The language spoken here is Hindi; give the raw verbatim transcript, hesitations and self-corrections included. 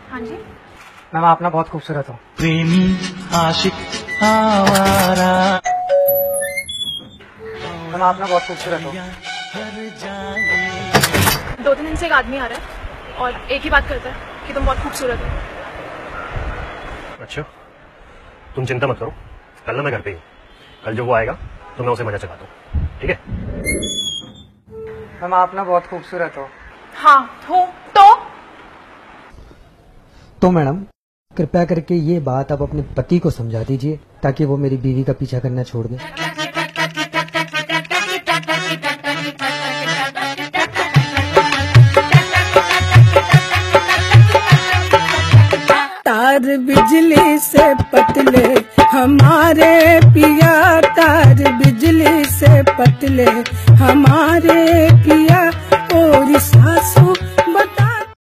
हाँ जी मैम आप ना बहुत खूबसूरत हो। प्रेमी आशिक आवारा। मैम आप ना बहुत खूबसूरत हो। दो तीन दिन से एक आदमी आ रहा है और एक ही बात करता है कि तुम बहुत खूबसूरत हो। अच्छा तुम चिंता मत करो, कल ना मैं घर पे ही हूँ। कल जो वो आएगा तो मैं उसे मजा चखाता हूँ, ठीक है? मैम आप ना बहुत खूबसूरत हो। हाँ हूँ तो तो मैडम कृपया करके ये बात आप अपने पति को समझा दीजिए ताकि वो मेरी बीवी का पीछा करना छोड़ दे। तार बिजली से पतले हमारे पिया, तार बिजली से पतले हमारे पिया, और सासू